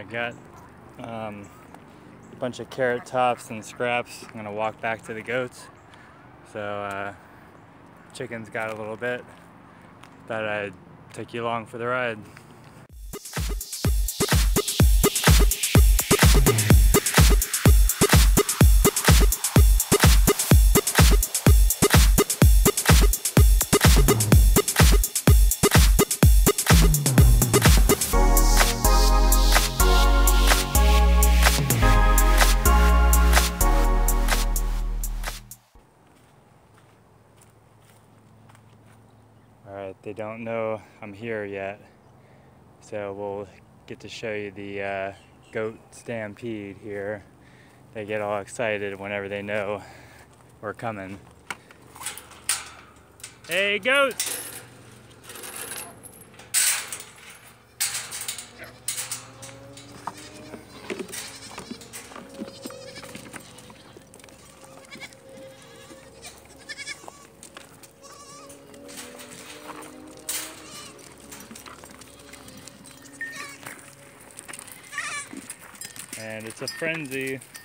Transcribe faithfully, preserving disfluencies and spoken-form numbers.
I got um, a bunch of carrot tops and scraps. I'm gonna walk back to the goats. So uh, chickens got a little bit. Thought I'd take you along for the ride. Alright, they don't know I'm here yet, so we'll get to show you the uh, goat stampede here. They get all excited whenever they know we're coming. Hey, goats! And it's a frenzy.